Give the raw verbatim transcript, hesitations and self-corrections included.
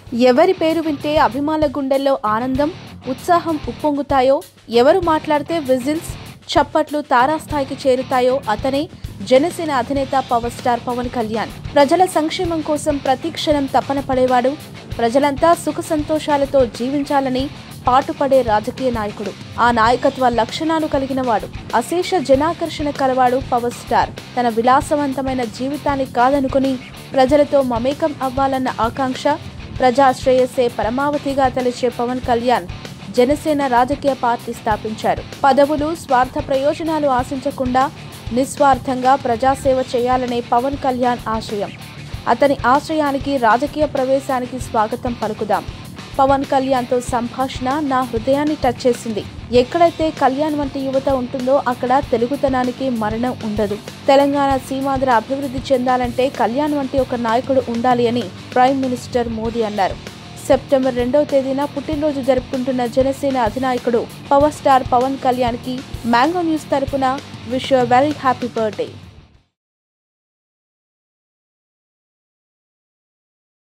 ఎవరి పేరు వింటే అభిమానుల గుండెల్లో ఆనందం, ఉత్సాహం ఉప్పొంగుతాయో, ఎవరు మాట్లాడితే విజిల్స్, చప్పట్లు తారాస్థాయికి చేరుతాయో అతనే జనసేన అధినేత పవర్ స్టార్ పవన్ కళ్యాణ్. ప్రజల సంక్షేమం కోసం ప్రతి క్షణం తపన పడేవాడు. ప్రజలంతా సుఖ సంతోషాలతో జీవించాలని పాటుపడే రాజకీయ నాయకుడు. ఆ నాయకత్వ లక్షణాలు కలిగినవాడు. అశేష జనాకర్షణ కలవాడు పవర్ స్టార్. తన విలాసవంతమైన జీవితాన్ని కాదనుకుని ప్రజలతో మమేకం అవ్వాలన్న ఆకాంక్ష, ప్రజాశ్రేయస్సే పరమావధిగా తలచే పవన్ కళ్యాణ్ జనసేన రాజకీయ పార్టీ స్థాపించారు. పదవులు, స్వార్థ ప్రయోజనాలు ఆశించకుండా నిస్వార్థంగా ప్రజాసేవ చేయాలనే పవన్ కళ్యాణ్ ఆశయం. అతని ఆశయానికి, రాజకీయ ప్రవేశానికి స్వాగతం పలుకుదాం. పవన్ కళ్యాణ్తో సంభాషణ నా హృదయాన్ని టచ్ చేసింది. ఎక్కడైతే కళ్యాణ్ వంటి యువత ఉంటుందో అక్కడ తెలుగుతనానికి మరణం ఉండదు. తెలంగాణ సీమాంధ్ర అభివృద్ధి చెందాలంటే కళ్యాణ్ వంటి ఒక నాయకుడు ఉండాలి అని ప్రైమ్ మినిస్టర్ మోదీ అన్నారు. సెప్టెంబర్ రెండవ తేదీన పుట్టినరోజు జరుపుకుంటున్న జనసేన అధినాయకుడు పవర్ స్టార్ పవన్ కళ్యాణ్ కి మ్యాంగో న్యూస్ తరపున wish you very happy birthday.